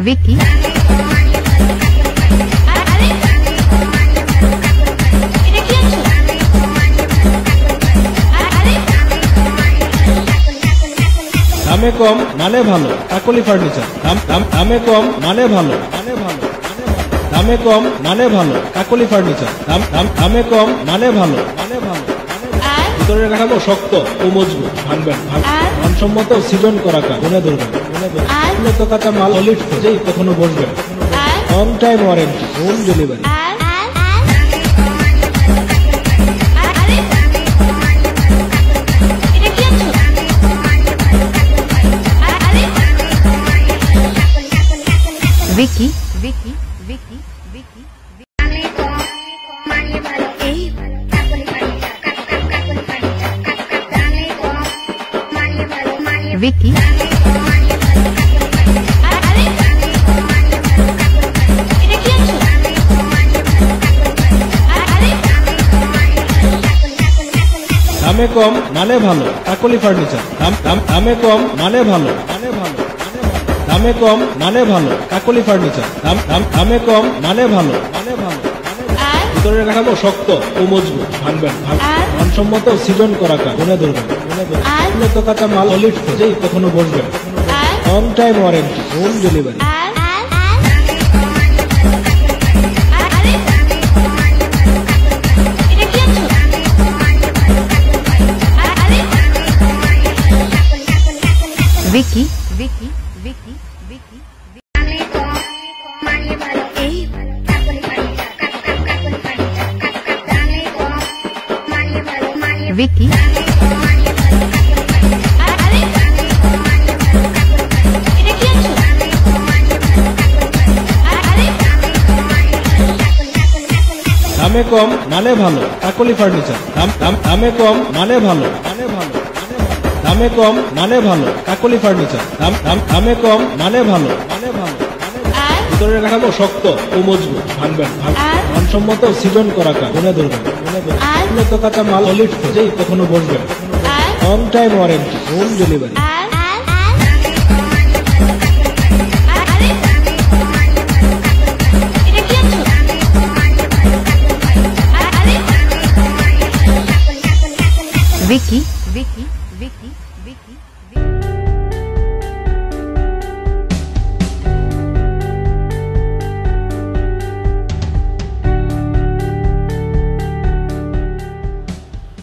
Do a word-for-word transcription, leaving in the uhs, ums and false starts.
विकी দামে কম মানে ভালো কাকলি ফার্নিচার। দামে কম মানে ভালো মানে ভালো দামে কম মানে ভালো কাকলি ফার্নিচার। দামে কম মানে ভালো মানে ভালো ভিতরে কাঠামো শক্ত ও মজবুত, ভাঙবেন মানসম্মত সিজন করা কাজ মনে ধরবেন উন্নত কাঁচা মাল সলিড যেই কখনো বসবেন। On time warranty, home delivery. विकी विकी विकी विकी विकी দামে কম মানে ভালো কাকলি ফার্নিচার। দামে কম মানে ভালো মানে ভালো দামে কম মানে ভালো কাকলি ফার্নিচার। দামে কম মানে ভালো মানে ভালো ভিতরে কাঠামো শক্ত ও মজবুত, ভাঙবেন মানসম্মত সিজন করা কাজ মনে ধরবেন উন্নত কাঁচা মাল সলিড যেই কখনো বসবেন। On time warranty, home delivery. विकी विकी विकी विकी विकी দামে কম মানে ভালো কাকলি ফার্নিচার। দামে কম মানে ভালো মানে ভালো দামে কম মানে ভালো কাকলি ফার্নিচার। দামে কম মানে ভালো মানে ভালো ভিতরে কাঠামো শক্ত ও মজবুত, ভাঙবেন মানসম্মত সিজন করা কাজ মনে ধরবেন উন্নত কাঁচা মাল সলিড যেই কখনো বসবেন। On time warranty, home delivery. Vicky